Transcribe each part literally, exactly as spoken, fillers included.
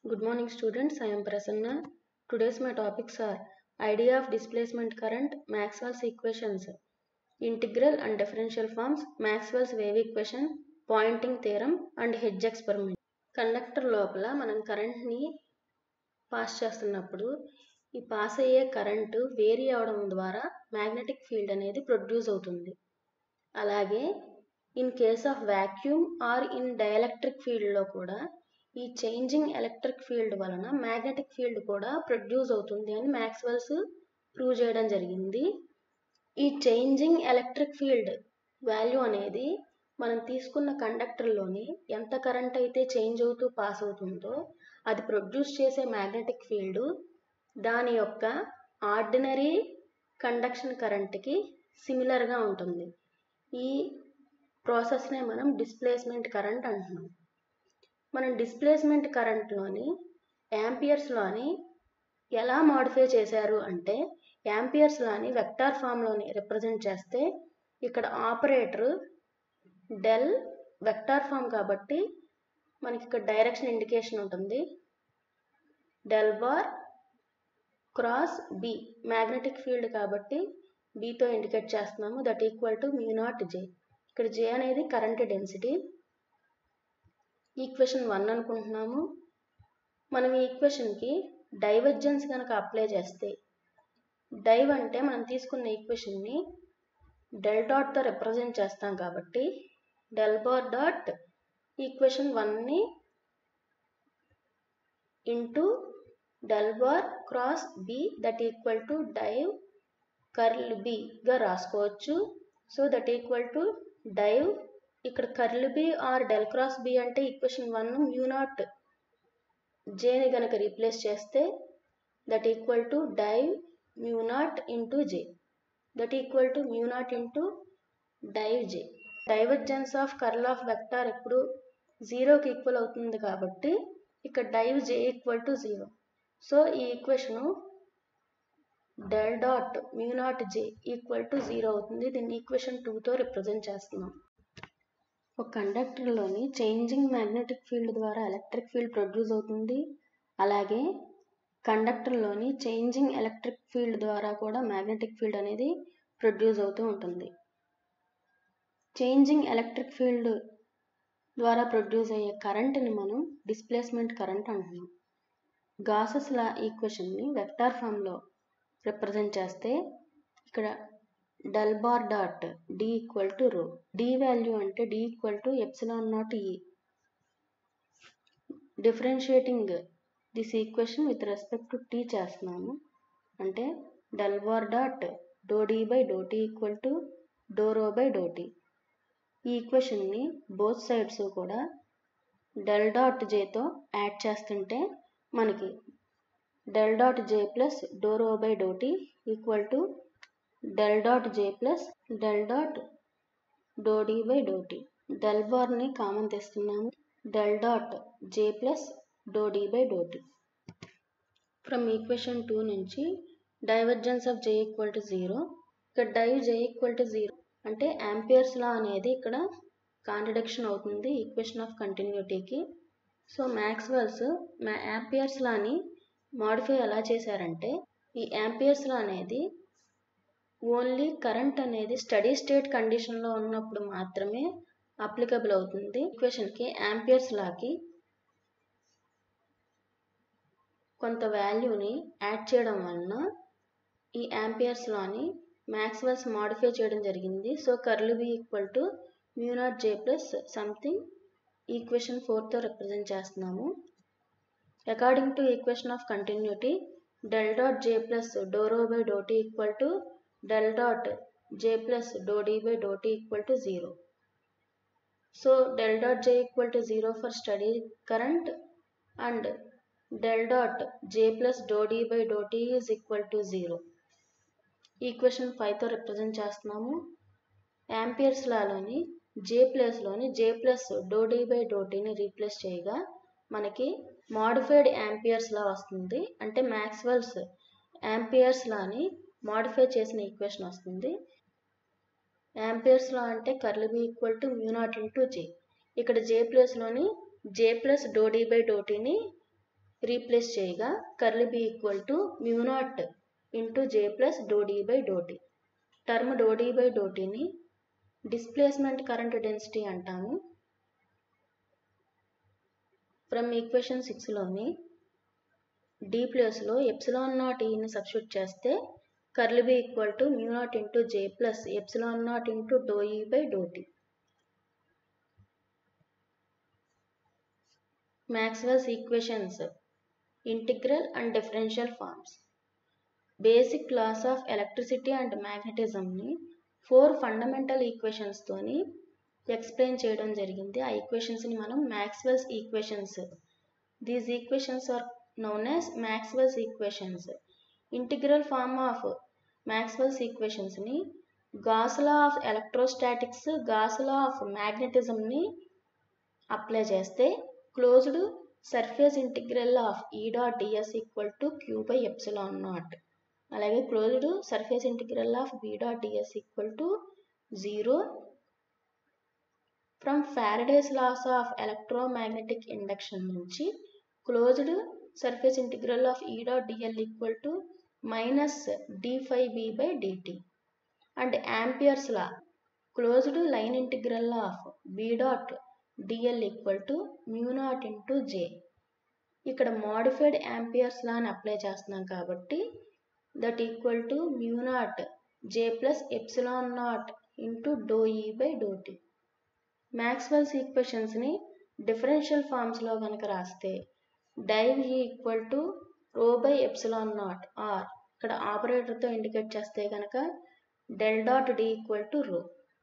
Good morning students, I am Prasanna. Today's my topics are idea of displacement current, Maxwell's equations, integral and differential forms, Maxwell's wave equation, Poynting theorem and Hedge experiment. Conductor లోపల మనం కరెంట్ని pass చేస్తున్నప్పుడు ఈ pass అయ్యే current vary అవడం ద్వారా magnetic field అనేది produce అవుతుంది. అలాగే in case of vacuum or in dielectric ఫీల్డ్లో కూడా ఈ చేంజింగ్ ఎలక్ట్రిక్ ఫీల్డ్ వలన మ్యాగ్నెటిక్ ఫీల్డ్ కూడా ప్రొడ్యూస్ అవుతుంది అని మ్యాక్స్వెల్స్ ప్రూవ్ చేయడం జరిగింది. ఈ చేంజింగ్ ఎలక్ట్రిక్ ఫీల్డ్ వాల్యూ అనేది మనం తీసుకున్న కండక్టర్లోని ఎంత కరెంట్ అయితే చేంజ్ అవుతూ పాస్ అవుతుందో అది ప్రొడ్యూస్ చేసే మ్యాగ్నెటిక్ ఫీల్డ్ దాని యొక్క ఆర్డినరీ కండక్షన్ కరెంట్కి సిమిలర్గా ఉంటుంది. ఈ ప్రాసెస్నే మనం డిస్ప్లేస్మెంట్ కరెంట్ అంటున్నాం. మనం డిస్ప్లేస్మెంట్ కరెంట్లోని యాంపియర్స్లోని ఎలా మాడిఫై చేశారు అంటే యాంపియర్స్లోని వెక్టార్ ఫామ్లోని రిప్రజెంట్ చేస్తే ఇక్కడ ఆపరేటర్ డెల్ వెక్టార్ ఫామ్ కాబట్టి మనకి ఇక్కడ డైరెక్షన్ ఇండికేషన్ ఉంటుంది. Del bar cross B magnetic field కాబట్టి బితో ఇండికేట్ చేస్తున్నాము. That equal to mu naught J. ఇక్కడ జే అనేది కరెంట్ డెన్సిటీ. ఈక్వేషన్ వన్ అనుకుంటున్నాము. మనం ఈ ఈక్వేషన్కి డైవర్జెన్స్ కనుక అప్లై చేస్తే డైవ్ అంటే మనం తీసుకున్న ఈక్వేషన్ని డెల్ డాట్తో రిప్రజెంట్ చేస్తాం కాబట్టి డెల్ బార్ డాట్ ఈక్వేషన్ వన్ని into del bar cross B that equal to div curl బిగా రాసుకోవచ్చు. So that equal to div ఇక్కడ curl B or del cross B అంటే ఈక్వేషన్ వన్ మ్యూ నాట్ జేని కనుక రీప్లేస్ చేస్తే that equal to div mu naught into J that equal to mu naught into div J. Divergence of curl of vector ఎప్పుడు జీరోకి equal అవుతుంది కాబట్టి ఇక్కడ div J equal to zero. So ఈ equation del dot mu naught J equal to zero అవుతుంది. దీన్ని equation టూతో represent చేస్తున్నాం. ఒక కండక్టర్లోని చేంజింగ్ మ్యాగ్నెటిక్ ఫీల్డ్ ద్వారా ఎలక్ట్రిక్ ఫీల్డ్ ప్రొడ్యూస్ అవుతుంది. అలాగే కండక్టర్లోని చేంజింగ్ ఎలక్ట్రిక్ ఫీల్డ్ ద్వారా కూడా మ్యాగ్నెటిక్ ఫీల్డ్ అనేది ప్రొడ్యూస్ అవుతూ ఉంటుంది. చేంజింగ్ ఎలక్ట్రిక్ ఫీల్డ్ ద్వారా ప్రొడ్యూస్ అయ్యే కరెంట్ని మనం డిస్ప్లేస్మెంట్ కరెంట్ అంటున్నాం. గాసెస్ లా ఈక్వేషన్ని వెక్టార్ ఫామ్లో రిప్రజెంట్ చేస్తే ఇక్కడ del bar dot D equal to rho. D value అంటే D equal to epsilon naught E. Differentiating this equation with respect to T చేస్తున్నాము. అంటే del bar dot do D by do T equal to do rho by do T. ఈ ఈక్వేషన్ని both sides కూడా del dot జేతో add చేస్తుంటే మనకి del dot J plus do rho by do T equal to del dot J plus del dot do D by do T. Del బార్ని common తెస్తున్నాము. Del dot J plus do D by do T. From equation two నుంచి divergence of J equal to zero. ఇక్కడ div J equal to zero అంటే Ampere's law అనేది ఇక్కడ contradiction అవుతుంది equation of కంటిన్యూటీకి. So Maxwell's మా Ampere's లాని modify ఎలా చేశారంటే ఈ యాంపియర్స్ లా అనేది ఓన్లీ కరెంట్ అనేది స్టడీ స్టేట్ కండిషన్లో ఉన్నప్పుడు మాత్రమే అప్లికబుల్ అవుతుంది. ఈక్వేషన్కి యాంపియర్స్ లాకి కొంత వాల్యూని యాడ్ చేయడం వలన ఈ యాంపియర్స్ లాని మ్యాక్స్వెల్స్ మాడిఫై చేయడం జరిగింది. So curl B equal to mu naught J plus something equation ఫోర్తో రిప్రజెంట్ చేస్తున్నాము. According to equation of continuity del dot J plus do rho by do T equal to del dot J plus do D by do T equal to zero. So del dot J equal to zero for steady current and del dot J plus do D by do T is equal to zero. Equation ఫైవ్తో represent చేస్తున్నాము. Ampere's లాలోని J ప్లస్లోని J plus do D by do టీని replace చేయగా మనకి modified Ampere's law వస్తుంది. అంటే Maxwell's Ampere's లాని మాడిఫై చేసిన ఈక్వేషన్ వస్తుంది. యాంపియర్స్ లా అంటే curl B equal to mu naught into J. ఇక్కడ జే ప్లస్లోని J plus do D by do టీని రీప్లేస్ చేయగా curl B equal to mu naught into J plus do D by do T. Term do D by do టీని displacement current density అంటాము. From equation సిక్స్లోని D ప్లేస్లో epsilon naught ఈని substitute చేస్తే curl B equal to mu naught into J plus epsilon naught into do E by do T. Maxwell's equations, integral and differential forms. Basic laws of electricity and మ్యాగ్నెటిజంని four fundamental equations తోని explain చేయడం జరిగింది. ఆ ఈక్వేషన్స్ని మనం Maxwell's equations. These equations are known as Maxwell's equations. Integral form of Maxwell's ఈక్వేషన్స్ని gas law of electrostatics, Gauss law of మ్యాగ్నెటిజంని apply చేస్తే closed surface integral of E dot DS equal to Q by epsilon naught. అలాగే closed surface integral of B dot DS equal to zero. From Faraday's laws of electromagnetic induction నుంచి closed surface integral of E dot DL equal to minus D phi B by DT. And Ampere's law closed line integral of B dot DL equal to mu naught into J. ఇక్కడ modified Ampere's లాని apply చేస్తున్నాం కాబట్టి that equal to mu naught J plus epsilon naught into do E by do T. Maxwell's ఈక్వేషన్స్ని differential ఫార్మ్స్లో కనుక రాస్తే div E equal to rho by epsilon naught or ఇక్కడ ఆపరేటర్తో ఇండికేట్ చేస్తే కనుక del dot D equal to rho.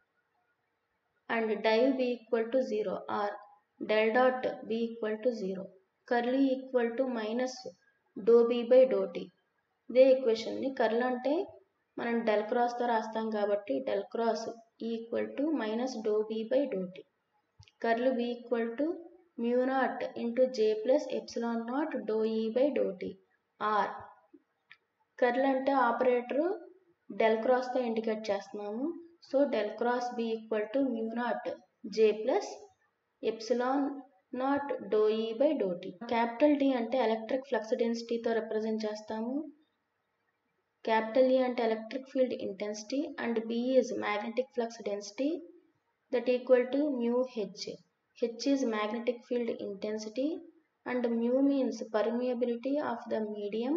And div B equal to zero or del dot B equal to zero. Curl E equal to minus do B by do T. ఇదే ఈక్వేషన్ని curl అంటే మనం del క్రాస్తో రాస్తాం కాబట్టి del cross equal to minus do B by do T. Curl B equal to mu naught into J plus epsilon naught do E by do T. Or curl అంటే operator del క్రాస్తో indicate చేస్తున్నాము. So del cross B equal to mu naught J plus epsilon naught do E by do T. Capital D అంటే electric flux డెన్సిటీతో represent చేస్తాము. Capital E అంటే electric field intensity and B is magnetic flux density that equal to mu H. H is magnetic field intensity and mu means permeability of the medium,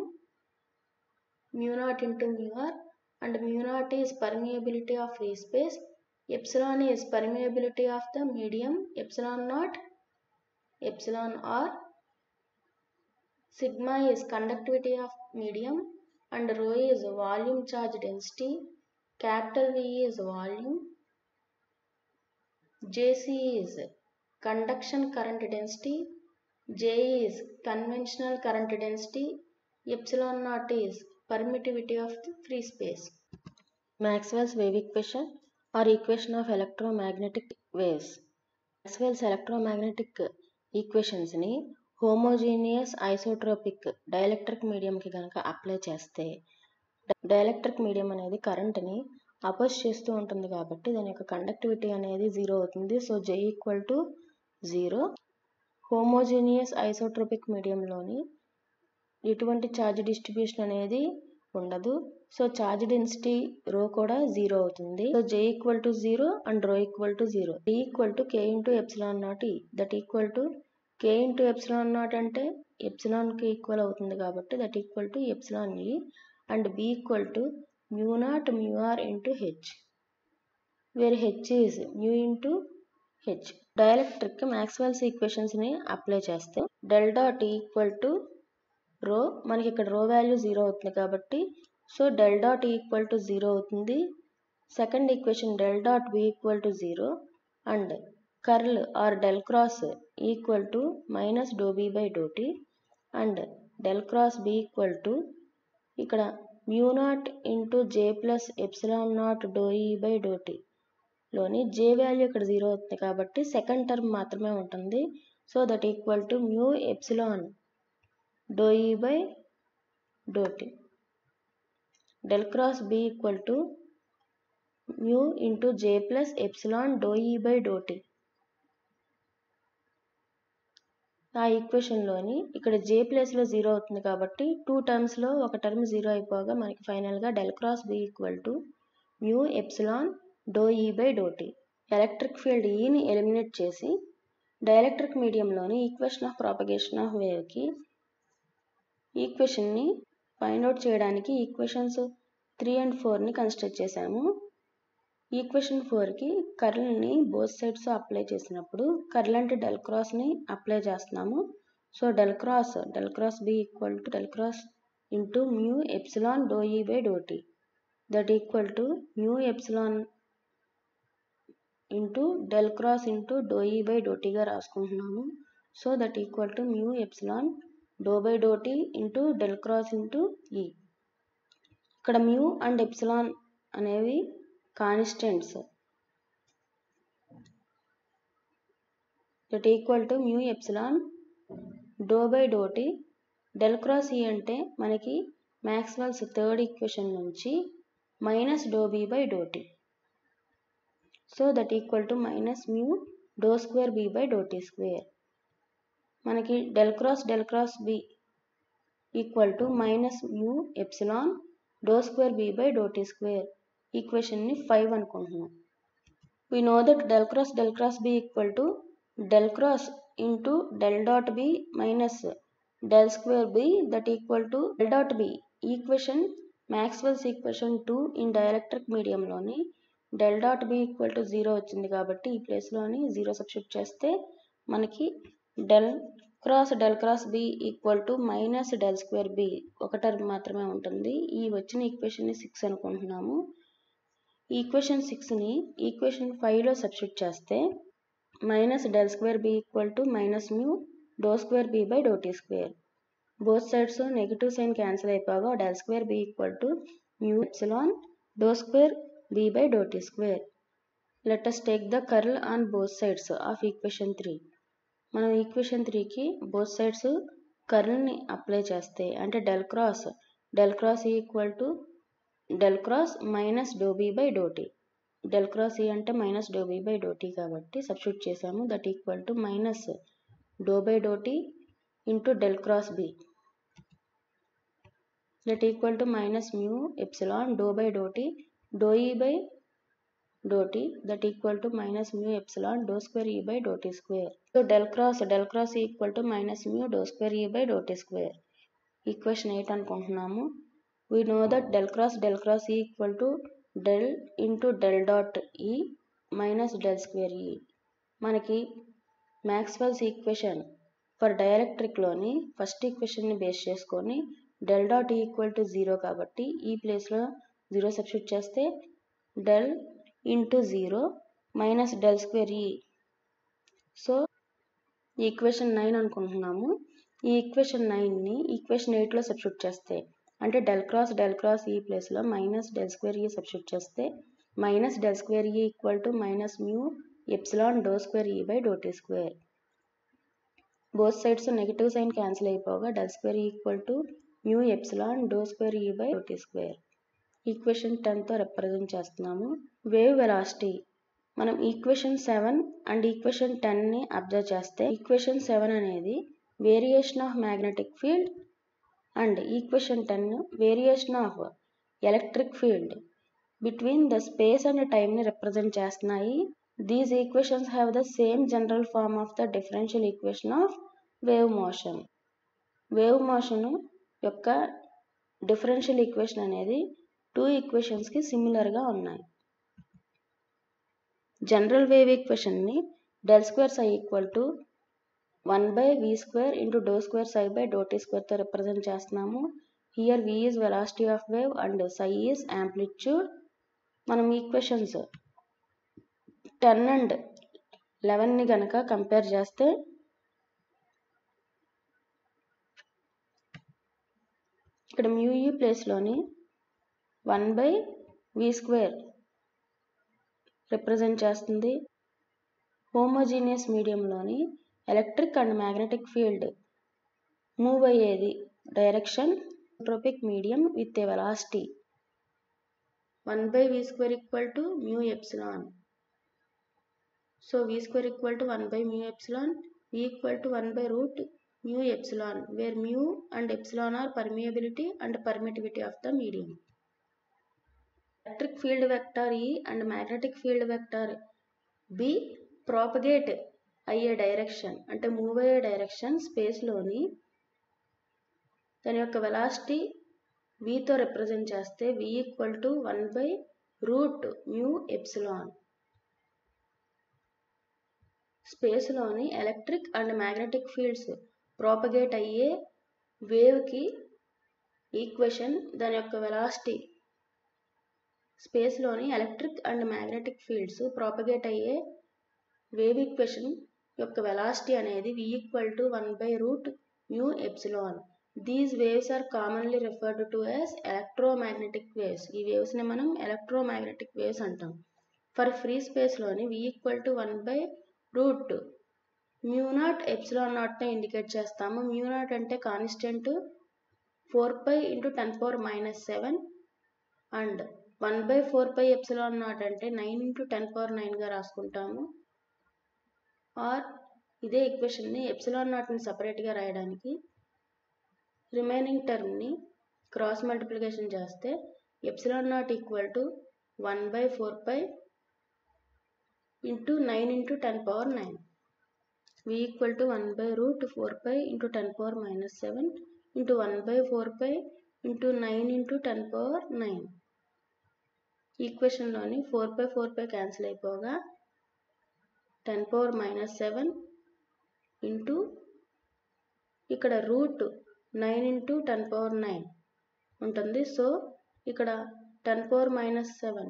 mu naught into mu R. and mu naught is permeability of free space, epsilon is permeability of the medium, epsilon naught, epsilon r, sigma is conductivity of medium, and rho is volume charge density, capital V is volume, Jc is conduction current density, J is conventional current density, epsilon naught is permittivity of the free space. Maxwell's wave equation or equation of electromagnetic waves. Maxwell's electromagnetic equations ni homogeneous isotropic dielectric medium ki ganaka apply cheste dielectric medium anedi current ni oppose chestu untundi kabatti dani yokka conductivity anedi zero avutundi. So J equal to zero. Homogeneous isotropic medium loni ఎటువంటి charge distribution అనేది ఉండదు. So charge density rho కూడా zero అవుతుంది. So J equal to zero and rho equal to zero. D equal to K into epsilon naught E that equal to K into epsilon naught అంటే ఎప్సిలాన్కి equal అవుతుంది కాబట్టి that equal to epsilon E. And B equal to mu naught mu R into H where H is mu into H. Dielectric Maxwell's ఈక్వేషన్స్ని apply చేస్తే del dot equal to rho, మనకి ఇక్కడ rho value zero అవుతుంది కాబట్టి so del dot equal to zero అవుతుంది. Second equation del dot B equal to zero and curl or del cross equal to minus do B by do T and del cross B equal to ఇక్కడ mu naught into J plus epsilon naught do E by do T లోని J value ఇక్కడ zero అవుతుంది కాబట్టి second term మాత్రమే ఉంటుంది. So that equal to mu epsilon do E by do T. Del cross B equal to mu into J plus epsilon do E by do T. ఆ ఈక్వేషన్లోని ఇక్కడ జే ప్లేస్లో zero అవుతుంది కాబట్టి టూ టర్మ్స్లో ఒక టర్మ్ జీరో అయిపోగా మనకి ఫైనల్గా del cross B equal to mu epsilon do E by do T. Electric field E eliminate చేసి డైఎలక్ట్రిక్ మీడియంలోని ఈక్వేషన్ ఆఫ్ ప్రాపగేషన్ ఆఫ్ వేవ్కి ఈక్వేషన్ని ఫైండ్ అవుట్ చేయడానికి ఈక్వేషన్స్ త్రీ అండ్ ఫోర్ని కన్స్ట్రక్ట్ చేశాము. ఈక్వేషన్ ఫోర్కి కర్ల్ని బోత్ సైడ్స్ అప్లై చేసినప్పుడు కర్ల్ అంటే డెల్ క్రాస్ని అప్లై చేస్తున్నాము. So del cross del cross B equal to del cross into mu epsilon do E by do T that equal to mu epsilon into del cross into do E by do టీగా రాసుకుంటున్నాము. So that equal to mu epsilon do by do T into del cross into E. ఇక్కడ mu and epsilon అనేవి constants. That equal to mu epsilon do by do T. Del cross E అంటే మనకి Maxwell's third equation నుంచి minus do B by do T. So that equal to minus mu do square B by do T square. మనకి del cross del cross B equal to minus mu epsilon do square B by do T square. ఈక్వేషన్ని five అనుకుంటున్నాం. We know that del cross del cross B equal to del cross into del dot B minus del square B that equal to del dot B. Equation Maxwell's equation two in dielectric మీడియంలోని del dot B equal to zero వచ్చింది కాబట్టి ఈ ప్లేస్లోని zero substitute చేస్తే మనకి del cross del cross B equal to minus del square B ఒక term మాత్రమే ఉంటుంది. ఈ వచ్చిన ఈక్వేషన్ని సిక్స్ అనుకుంటున్నాము. ఈక్వేషన్ సిక్స్ని ఈక్వేషన్ ఫైవ్లో సబ్స్టిట్యూట్ చేస్తే minus del square B equal to minus mu do square B by do T square. Both sides negative sign cancel అయిపోగా del square B equal to mu epsilon do square B by do T square. Let us take the curl on both sides of equation three. మనం equation త్రీకి both sides కర్ల్ని apply చేస్తే అంటే del cross del cross equal to del cross minus do B by do T. Del cross E అంటే minus do B by do T కాబట్టి substitute చేసాము. That equal to minus doh by do T into del cross B that equal to minus mu epsilon do by do T doh E by do T that equal to minus mu epsilon do square E by do T square. So del cross del cross equal to minus mu do square E by do T square. Equation eight అనుకుంటున్నాము. We know that del cross del cross E equal to del into del dot E minus del square E. మనకి Maxwell's equation for డైఎలక్ట్రిక్లోని first ఈక్వేషన్ని base చేసుకొని del dot E equal to zero కాబట్టి ఈ ప్లేస్లో zero substitute చేస్తే del into zero minus del square E. So equation nine అనుకుంటున్నాము. ఈ ఈక్వేషన్ నైన్ని ఈక్వేషన్ ఎయిట్లో సబ్స్టిట్యూట్ చేస్తే అంటే del cross del cross E ప్లేస్లో minus del square E substitute చేస్తే minus del square E equal to minus mu epsilon do square E by do T square. Both sides negative sign cancel అయిపోగా del square equal to mu epsilon do square E by do T square. Equation టెన్తో represent చేస్తున్నాము. Wave velocity మనం equation seven and equation టెన్ని observe చేస్తే equation seven అనేది variation of magnetic field and equation ten variation of electric field between the space and టైమ్ని represent చేస్తున్నాయి. These equations have the same general form of the differential equation of wave motion. Wave motion యొక్క differential equation అనేది two ఈక్వేషన్స్కి సిమిలర్గా ఉన్నాయి. General wave ఈక్వేషన్ని del square psi equal to one by V square into doh square psi by do tea స్క్వేర్తో represent చేస్తున్నాము. Here V is velocity of wave and psi is amplitude. మనం equations ten and లెవెన్ని కనుక compare చేస్తే ఇక్కడ mu ఈ ప్లేస్లోని one by V square represent చేస్తుంది. హోమోజీనియస్ మీడియంలోని electric and magnetic field move అయ్యేది direction tropic medium with a velocity one by V square equal to mu epsilon. So V square equal to one by mu epsilon V equal to one by root mu epsilon, where mu and epsilon are permeability and permittivity of the medium. Electric field vector E and magnetic field vector B propagate అయ్యే direction అంటే move అయ్యే direction స్పేస్లోని దాని యొక్క velocity Vతో represent చేస్తే V equal to one by root mu epsilon. స్పేస్లోని electric and magnetic fields propagate అయ్యే వేవ్కి ఈక్వేషన్ దాని యొక్క వెలాసిటీ స్పేస్లోని electric and magnetic fields propagate అయ్యే వేవ్ ఈక్వేషన్ యొక్క వెలాసిటీ అనేది V equal to one by root mu epsilon. These waves are commonly referred to as electromagnetic waves. ఈ వేవ్స్ని మనం ఎలక్ట్రోమాగ్నెటిక్ వేవ్స్ అంటాం. ఫర్ ఫ్రీ స్పేస్లోని V equal to one by root mu naught epsilon naught indicate చేస్తాము. Mu naught అంటే constant four pi into ten power minus seven and one by four pi epsilon naught అంటే nine into ten power నైన్గా రాసుకుంటాము. Or ఇదే ఈక్వేషన్ని epsilon నాట్ని సపరేట్గా రాయడానికి రిమైనింగ్ టర్మ్ని క్రాస్ మల్టిప్లికేషన్ చేస్తే epsilon naught equal to one by four pi into nine into ten power nine. V equal to one by root four pi into ten power minus seven into one by four pi into nine into ten power nine. ఈక్వేషన్లోని four pi four pi cancel అయిపోగా ten power minus seven into ఇక్కడ root nine into ten power nine ఉంటుంది. So ఇక్కడ ten power minus seven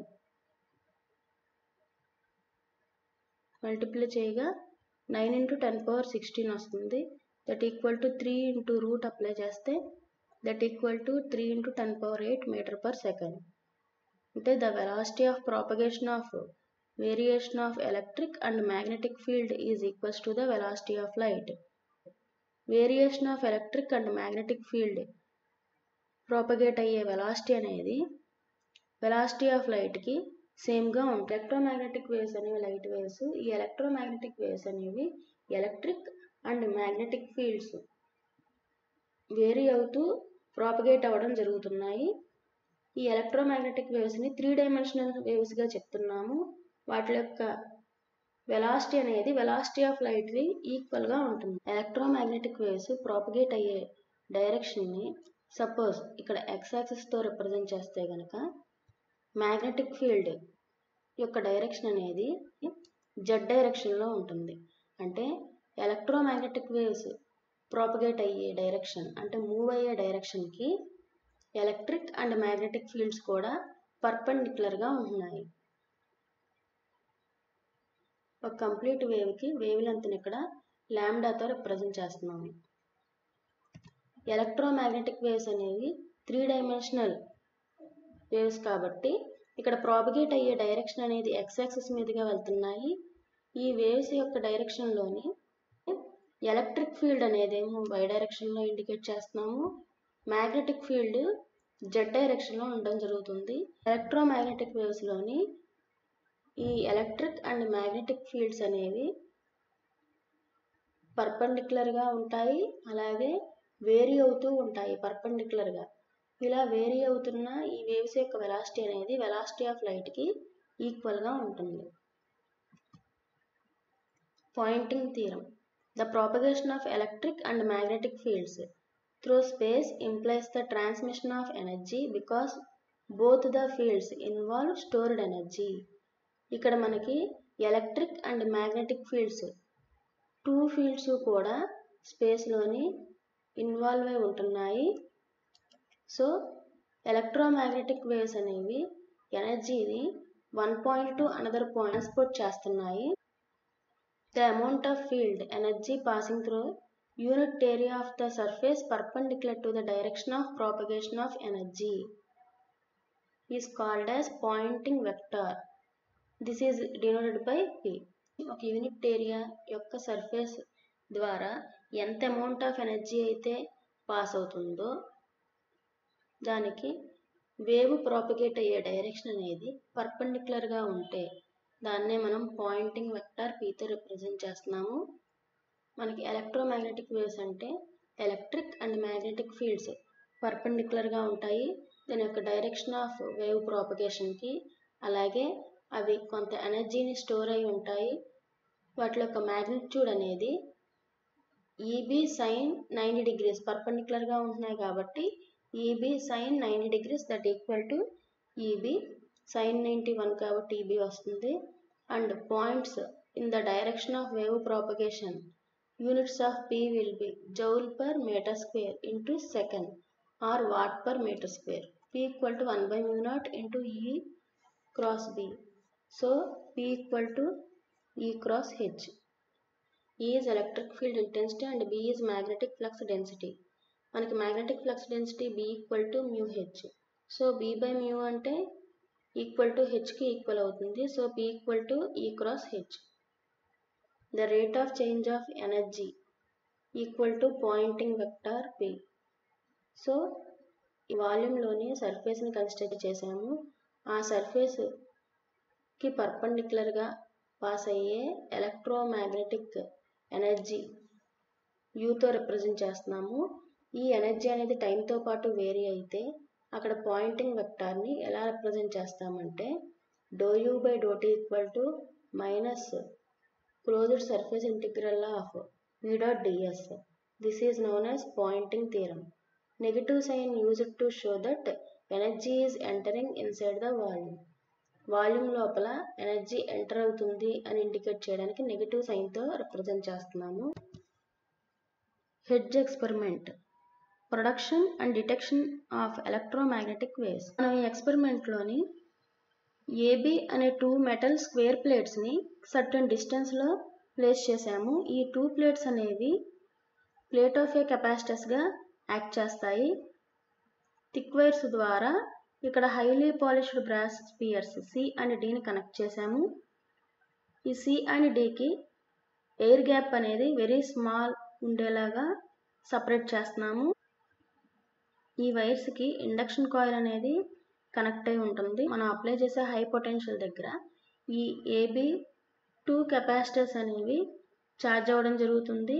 multiply చేయగా nine into ten power sixteen వస్తుంది. That equal to three into root apply చేస్తే that equal to three into ten power eight metre per second. అంటే the velocity of propagation of variation of electric and magnetic field is equals to the velocity of light. Variation of electric and magnetic field propagate అయ్యే velocity అనేది velocity of లైట్కి సేమ్గా ఉంటుంది. Electromagnetic waves అనేవి light waves. ఈ electromagnetic waves అనేవి electric and magnetic fields vary అవుతూ propagate అవ్వడం జరుగుతున్నాయి. ఈ ఎలక్ట్రోమాగ్నెటిక్ వేవ్స్ని త్రీ డైమెన్షనల్ వేవ్స్గా చెప్తున్నాము. వాటి యొక్క వెలాసిటీ అనేది వెలాసిటీ ఆఫ్ లైట్కి ఈక్వల్గా ఉంటుంది. ఎలక్ట్రోమాగ్నెటిక్ వేవ్స్ ప్రాపగేట్ అయ్యే డైరెక్షన్ని సపోజ్ ఇక్కడ ఎక్స్ యాక్సిస్తో రిప్రజెంట్ చేస్తే కనుక మ్యాగ్నెటిక్ ఫీల్డ్ యొక్క డైరెక్షన్ అనేది జెడ్ డైరెక్షన్లో ఉంటుంది. అంటే ఎలక్ట్రోమాగ్నెటిక్ వేవ్స్ ప్రాపగేట్ అయ్యే డైరెక్షన్ అంటే మూవ్ అయ్యే డైరెక్షన్కి ఎలక్ట్రిక్ అండ్ మ్యాగ్నెటిక్ ఫీల్డ్స్ కూడా పర్పెండిక్యులర్గా ఉంటున్నాయి. ఒక కంప్లీట్ వేవ్కి వేవ్ లెంత్ని ఇక్కడ లాంబ్డాతో రిప్రజెంట్ చేస్తున్నాము. ఎలక్ట్రోమాగ్నెటిక్ వేవ్స్ అనేవి త్రీ డైమెన్షనల్ వేవ్స్ కాబట్టి ఇక్కడ ప్రాపగేట్ అయ్యే డైరెక్షన్ అనేది ఎక్స్ యాక్సిస్ మీదుగా వెళ్తున్నాయి. ఈ వేవ్స్ యొక్క డైరెక్షన్లోని ఎలక్ట్రిక్ ఫీల్డ్ అనేదేమో వై డైరెక్షన్లో ఇండికేట్ చేస్తున్నాము. మ్యాగ్నెటిక్ ఫీల్డ్ జెడ్ డైరెక్షన్లో ఉండడం జరుగుతుంది. ఎలక్ట్రోమాగ్నెటిక్ వేవ్స్లోని ఈ ఎలక్ట్రిక్ అండ్ మ్యాగ్నెటిక్ ఫీల్డ్స్ అనేవి పర్పెండిక్యులర్గా ఉంటాయి, అలాగే వేరీ అవుతూ ఉంటాయి పర్పెండిక్యులర్గా. ఇలా వేరీ అవుతున్న ఈ వేవ్స్ యొక్క వెలాసిటీ అనేది వెలాసిటీ ఆఫ్ లైట్కి ఈక్వల్గా ఉంటుంది. Poynting theorem. The propagation of electric and magnetic fields through space implies the transmission of energy because both the fields involve stored energy. ఇక్కడ మనకి electric and magnetic fields two fields కూడా స్పేస్లోని involve అయి ఉంటున్నాయి. So electromagnetic waves అనేవి ఎనర్జీని one point to another point transport చేస్తున్నాయి. The amount of field energy passing through unit area of the surface perpendicular to the direction of propagation of energy is called as Poynting vector. This is denoted by P. ఒక unit area యొక్క surface ద్వారా ఎంత amount of energy అయితే pass అవుతుందో దానికి wave propagate అయ్యే direction అనేది పర్పెండిక్యులర్గా ఉంటే దాన్నే మనం పాయింటింగ్ వెక్టర్ పీతో రిప్రజెంట్ చేస్తున్నాము. మనకి ఎలక్ట్రోమాగ్నెటిక్ వేవ్స్ అంటే ఎలక్ట్రిక్ అండ్ మ్యాగ్నెటిక్ ఫీల్డ్స్ పర్పెండిక్యులర్గా ఉంటాయి. దాని యొక్క డైరెక్షన్ ఆఫ్ వేవ్ ప్రాపగేషన్కి, అలాగే అవి కొంత ఎనర్జీని స్టోర్ అయి ఉంటాయి. వాటి యొక్క మ్యాగ్నిట్యూడ్ అనేది ఈబీ సైన్ నైంటీ డిగ్రీస్ పర్పెండిక్యులర్గా ఉంటున్నాయి కాబట్టి E B sine ninety degrees that equal to E B sine ninety one కాబట్టి ఈబీ వస్తుంది. And points in the direction of wave propagation units of P will be joule per meter square into second or watt per meter square. P equal to one by mu naught into E cross B. So P equal to E cross H. E is electric field intensity and B is magnetic flux density. మనకి magnetic flux density B equal to mu H. So B by mu అంటే equal to H కి equal అవుతుంది. So P equal to E cross H. The rate of change of energy equal to Poynting vector P. So ఈ వాల్యూమ్లోని సర్ఫేస్ని construct చేసాము. ఆ సర్ఫేస్కి పర్పెండిక్యులర్గా పాస్ అయ్యే ఎలక్ట్రోమాగ్నెటిక్ ఎనర్జీ యూతో రిప్రజెంట్ చేస్తున్నాము. ఈ ఎనర్జీ అనేది టైంతో పాటు వేరీ అయితే అక్కడ పాయింటింగ్ వెక్టార్ని ఎలా రిప్రజెంట్ చేస్తామంటే doh U by do T equal to minus closed surface integral of v dot ds. This is known as Poynting theorem. Negative sign used to show that energy is entering inside the volume. Volume లోపల energy enter అవుతుంది అని indicate చేయడానికి negative సైన్తో represent చేస్తున్నాము. Hertz experiment, production and detection of electromagnetic waves. మనం ఈ ఎక్స్పెరిమెంట్లోని A B అనే టూ మెటల్ స్క్వేర్ ప్లేట్స్ని సర్టన్ డిస్టెన్స్లో ప్లేస్ చేసాము. ఈ టూ ప్లేట్స్ అనేవి ప్లేట్ ఆఫ్ ఏ కెపాసిటర్స్గా యాక్ట్ చేస్తాయి. థిక్ వైర్స్ ద్వారా ఇక్కడ highly polished brass spheres C and డిని కనెక్ట్ చేసాము. ఈ సి అండ్ డికి ఎయిర్ గ్యాప్ అనేది వెరీ స్మాల్ ఉండేలాగా సపరేట్ చేస్తున్నాము. ఈ వైర్స్కి ఇండక్షన్ కాయిల్ అనేది కనెక్ట్ అయి ఉంటుంది. మనం అప్లై చేసే హై పొటెన్షియల్ దగ్గర ఈ ఏబి టూ కెపాసిటర్స్ అనేవి ఛార్జ్ అవ్వడం జరుగుతుంది.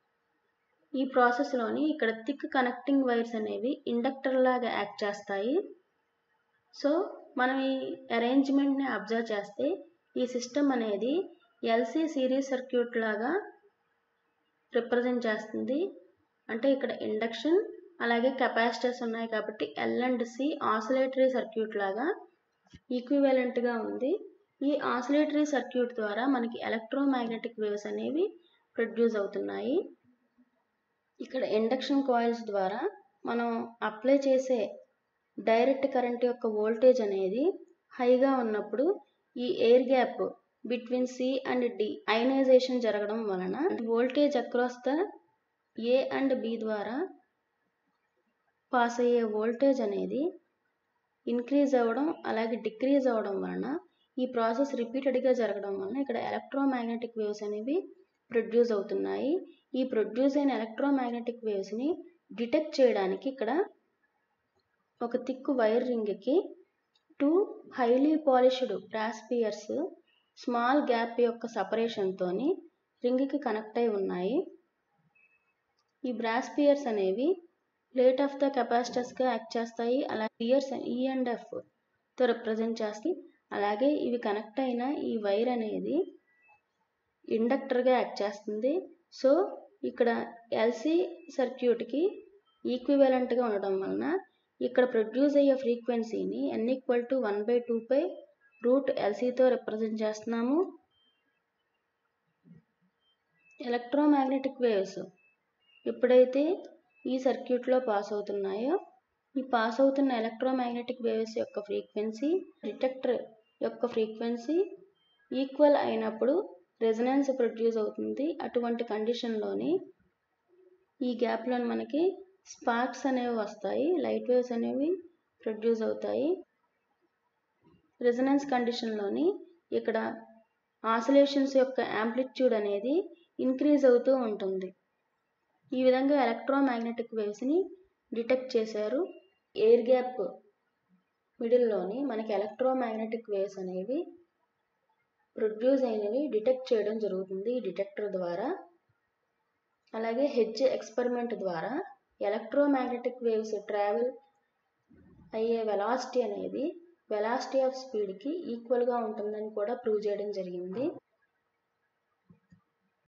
ఈ ప్రాసెస్లోని ఇక్కడ థిక్ కనెక్టింగ్ వైర్స్ అనేవి ఇండక్టర్ లాగా యాక్ట్ చేస్తాయి. సో మనం ఈ అరేంజ్మెంట్ని అబ్జర్వ్ చేస్తే ఈ సిస్టమ్ అనేది ఎల్సి సిరీస్ సర్క్యూట్ లాగా రిప్రజెంట్ చేస్తుంది. అంటే ఇక్కడ ఇండక్షన్ అలాగే కెపాసిటర్స్ ఉన్నాయి కాబట్టి L and C oscillatory circuit లాగా ఈక్వివలెంట్గా ఉంది. ఈ ఆసిలేటరీ సర్క్యూట్ ద్వారా మనకి ఎలక్ట్రోమాగ్నెటిక్ వేవ్స్ అనేవి ప్రొడ్యూస్ అవుతున్నాయి. ఇక్కడ ఇండక్షన్ కాయిల్స్ ద్వారా మనం అప్లై చేసే డైరెక్ట్ కరెంట్ యొక్క వోల్టేజ్ అనేది హైగా ఉన్నప్పుడు ఈ air gap between C and D ionization జరగడం వలన voltage across the A and B ద్వారా పాస్ అయ్యే వోల్టేజ్ అనేది ఇంక్రీజ్ అవ్వడం అలాగే డిక్రీజ్ అవ్వడం వలన ఈ ప్రాసెస్ రిపీటెడ్గా జరగడం వలన ఇక్కడ ఎలక్ట్రోమాగ్నెటిక్ వేవ్స్ అనేవి ప్రొడ్యూస్ అవుతున్నాయి. ఈ ప్రొడ్యూస్ అయిన ఎలక్ట్రోమాగ్నెటిక్ వేవ్స్ని డిటెక్ట్ చేయడానికి ఇక్కడ ఒక థిక్ వైర్ రింగ్కి two highly polished brass spheres small gap యొక్క సపరేషన్తో రింగ్కి కనెక్ట్ అయి ఉన్నాయి. ఈ బ్రాస్ స్పియర్స్ అనేవి ప్లేట్ ఆఫ్ ద కెపాసిటర్స్గా యాక్ట్ చేస్తాయి. అలాగే స్పియర్స్ ఈ అండ్ ఎఫ్తో రిప్రజెంట్ చేస్తాయి. అలాగే ఇవి కనెక్ట్ అయిన ఈ వైర్ అనేది ఇండక్టర్గా యాక్ట్ చేస్తుంది. సో ఇక్కడ ఎల్సి సర్క్యూట్కి ఈక్వివలెంట్గా ఉండడం వలన ఇక్కడ ప్రొడ్యూస్ అయ్యే ఫ్రీక్వెన్సీని N equal to one by two pi root ఎల్సితో రిప్రజెంట్ చేస్తున్నాము. ఎలక్ట్రోమాగ్నెటిక్ వేవ్స్ ఎప్పుడైతే ఈ సర్క్యూట్లో పాస్ అవుతున్నాయో ఈ పాస్ అవుతున్న ఎలక్ట్రోమాగ్నెటిక్ వేవ్స్ యొక్క ఫ్రీక్వెన్సీ డిటెక్టర్ యొక్క ఫ్రీక్వెన్సీ ఈక్వల్ అయినప్పుడు రెజొనెన్స్ ప్రొడ్యూస్ అవుతుంది. అటువంటి కండిషన్లోని ఈ గ్యాప్లో మనకి స్పార్క్స్ అనేవి వస్తాయి, లైట్ వేవ్స్ అనేవి ప్రొడ్యూస్ అవుతాయి. రెజొనెన్స్ కండిషన్లోని ఇక్కడ ఆసిలేషన్స్ యొక్క యాంప్లిట్యూడ్ అనేది ఇంక్రీజ్ అవుతూ ఉంటుంది. ఈ విధంగా ఎలక్ట్రోమాగ్నెటిక్ వేవ్స్ని డిటెక్ట్ చేశారు. ఎయిర్ గ్యాప్ మిడిల్లోని మనకి ఎలక్ట్రోమాగ్నెటిక్ వేవ్స్ అనేవి ప్రొడ్యూస్ అయినవి డిటెక్ట్ చేయడం జరుగుతుంది ఈ డిటెక్టర్ ద్వారా. అలాగే హెడ్జ్ ఎక్స్పెరిమెంట్ ద్వారా ఎలక్ట్రోమాగ్నెటిక్ వేవ్స్ ట్రావెల్ అయ్యే వెలాసిటీ అనేది వెలాసిటీ ఆఫ్ స్పీడ్కి ఈక్వల్గా ఉంటుందని కూడా ప్రూవ్ చేయడం జరిగింది.